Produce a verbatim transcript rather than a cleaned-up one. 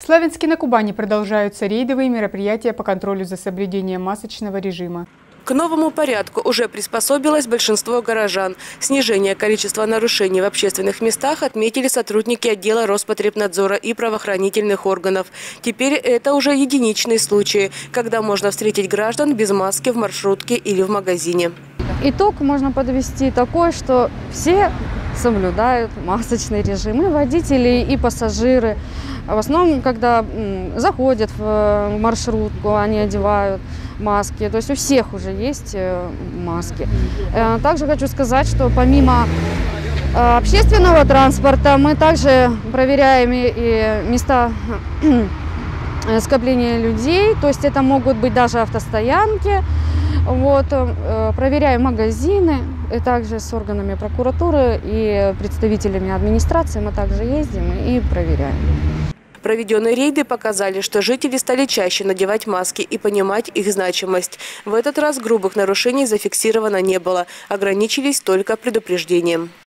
В Славянске на Кубани продолжаются рейдовые мероприятия по контролю за соблюдением масочного режима. К новому порядку уже приспособилось большинство горожан. Снижение количества нарушений в общественных местах отметили сотрудники отдела Роспотребнадзора и правоохранительных органов. Теперь это уже единичные случаи, когда можно встретить граждан без маски в маршрутке или в магазине. Итог можно подвести такой, что все соблюдают масочный режим, и водители, и пассажиры. В основном, когда заходят в маршрутку, они одевают маски. То есть у всех уже есть маски. Также хочу сказать, что помимо общественного транспорта мы также проверяем и места скопления людей. То есть это могут быть даже автостоянки. Вот, проверяем магазины, и также с органами прокуратуры и представителями администрации мы также ездим и проверяем. Проведенные рейды показали, что жители стали чаще надевать маски и понимать их значимость. В этот раз грубых нарушений зафиксировано не было, ограничились только предупреждением.